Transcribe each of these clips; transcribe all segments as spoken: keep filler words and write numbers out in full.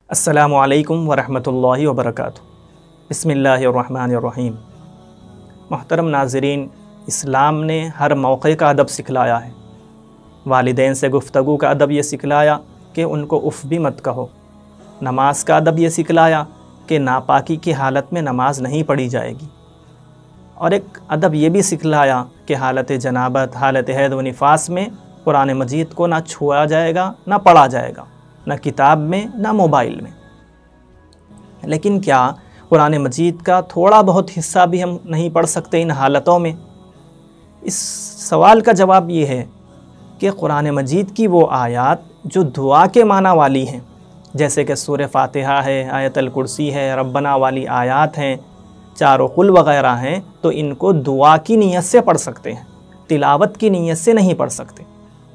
अस्सलामु अलैकुम वरहमतुल्लाहि वबरकातुहू। बिस्मिल्लाहिर्रहमानिर्रहीम। मोहतरम नाज़रीन, इस्लाम ने हर मौक़े का अदब सिखलाया है। वालिदैन से गुफ्तगू का अदब ये सिखलाया कि उनको उफ़ भी मत कहो। नमाज का अदब ये सिखलाया कि नापाकी की हालत में नमाज नहीं पढ़ी जाएगी। और एक अदब ये भी सिखलाया कि हालत जनाबत, हालत हैद व निफास में कुरान मजीद को ना छुआ जाएगा, ना पढ़ा जाएगा, न किताब में, ना मोबाइल में। लेकिन क्या कुरान मजीद का थोड़ा बहुत हिस्सा भी हम नहीं पढ़ सकते इन हालतों में? इस सवाल का जवाब ये है कि कुरान मजीद की वो आयात जो दुआ के माना वाली हैं, जैसे कि सूरह फातिहा है, आयतल कुर्सी है, रब्बना वाली आयात हैं, चारों कुल वग़ैरह हैं, तो इनको दुआ की नीयत से पढ़ सकते हैं, तिलावत की नीयत से नहीं पढ़ सकते।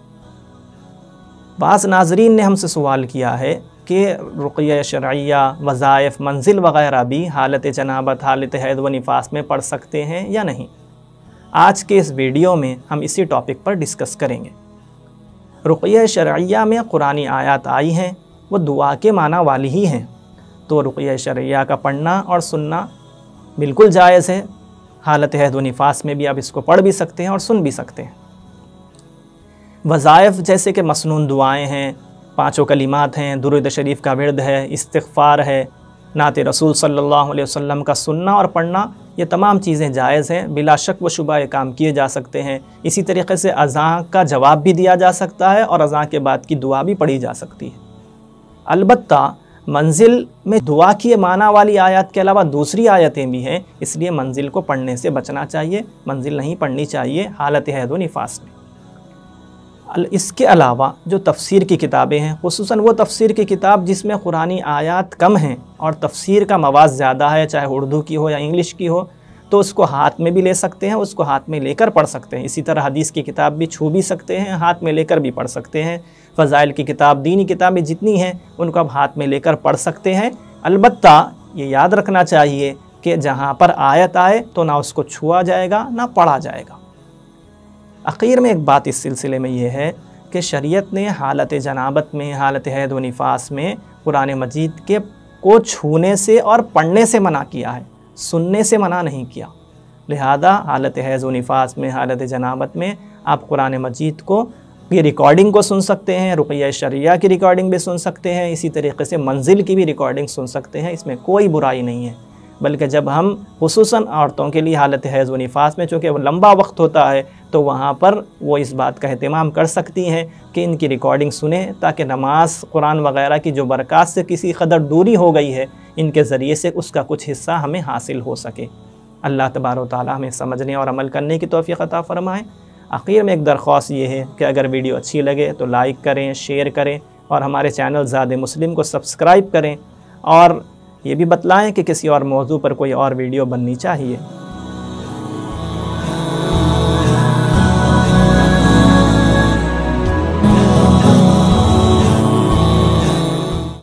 बाज़ नाज़रीन ने हमसे सवाल किया है कि रुक़या शरइया, वज़ाइफ, मंजिल वग़ैरह भी हालत जनाबत, हालत हैद व निफास में पढ़ सकते हैं या नहीं। आज के इस वीडियो में हम इसी टॉपिक पर डिस्कस करेंगे। रुक़या शरइया में कुरानी आयत आई हैं, वो दुआ के माना वाली ही हैं, तो रुक़या शरइया का पढ़ना और सुनना बिल्कुल जायज़ है। हालत हैद व निफास में भी आप इसको पढ़ भी सकते हैं और सुन भी सकते हैं। वज़ाइफ जैसे कि मसनून दुआएं हैं, पाँचों कलिमात हैं, दुरूद शरीफ का विर्द है, इस्तिग़फ़ार है, नात रसूल सल्लल्लाहु अलैहि वसल्लम का सुनना और पढ़ना, ये तमाम चीज़ें जायज़ हैं। बिला शक व शुबा ये काम किए जा सकते हैं। इसी तरीके से अज़ां का जवाब भी दिया जा सकता है और अज़ां के बाद की दुआ भी पढ़ी जा सकती है। अलबत्ता मंजिल में दुआ की माना वाली आयत के अलावा दूसरी आयतें भी हैं, इसलिए मंजिल को पढ़ने से बचना चाहिए, मंजिल नहीं पढ़नी चाहिए हालत हैद व निफास में। इसके अलावा जो तफ़सीर की किताबें हैं, ख़ुसूसन वो तफ़सीर की किताब जिसमें कुरानी आयत कम हैं और तफ़सीर का मवाज़ ज़्यादा है, चाहे उर्दू की हो या इंग्लिश की हो, तो उसको हाथ में भी ले सकते हैं, उसको हाथ में लेकर पढ़ सकते हैं। इसी तरह हदीस की किताब भी छू भी सकते हैं, हाथ में लेकर भी पढ़ सकते हैं। फ़ज़ाइल की किताब, दीनी किताबें जितनी हैं, उनको आप हाथ में लेकर पढ़ सकते हैं। अलबत्ता ये याद रखना चाहिए कि जहाँ पर आयत आए तो ना उसको छुआ जाएगा, ना पढ़ा जाएगा। आखिर में एक बात इस सिलसिले में ये है कि शरीयत ने हालत जनाबत में, हालत हैद व निफास में कुरान मजीद के को छूने से और पढ़ने से मना किया है, सुनने से मना नहीं किया। लिहाजा हालत हैद व निफास में, हालत जनाबत में आप कुरान मजीद को की रिकॉर्डिंग को सुन सकते हैं, रुक़या शरइया की रिकॉर्डिंग भी सुन सकते हैं, इसी तरीके से मंजिल की भी रिकॉर्डिंग सुन सकते हैं। इसमें कोई बुराई नहीं है। बल्कि जब हम खुसूसन औरतों के लिए हालत हैज़ व निफास में, चूँकि लंबा वक्त होता है, तो वहाँ पर वो इस बात का एहतमाम कर सकती हैं कि इनकी रिकॉर्डिंग सुने, ताकि नमाज, कुरान वग़ैरह की जो बरक़ात से किसी कदर दूरी हो गई है, इनके ज़रिए से उसका कुछ हिस्सा हमें हासिल हो सके। अल्लाह तबारक व तआला हमें समझने और अमल करने की तौफ़ीक़ अता फ़रमाए। आखिर में एक दरख्वास्त ये है कि अगर वीडियो अच्छी लगे तो लाइक करें, शेयर करें और हमारे चैनल ज़ाद मुस्लिम को सब्सक्राइब करें, और ये भी बतलाएं कि किसी और मौजू पर कोई और वीडियो बननी चाहिए।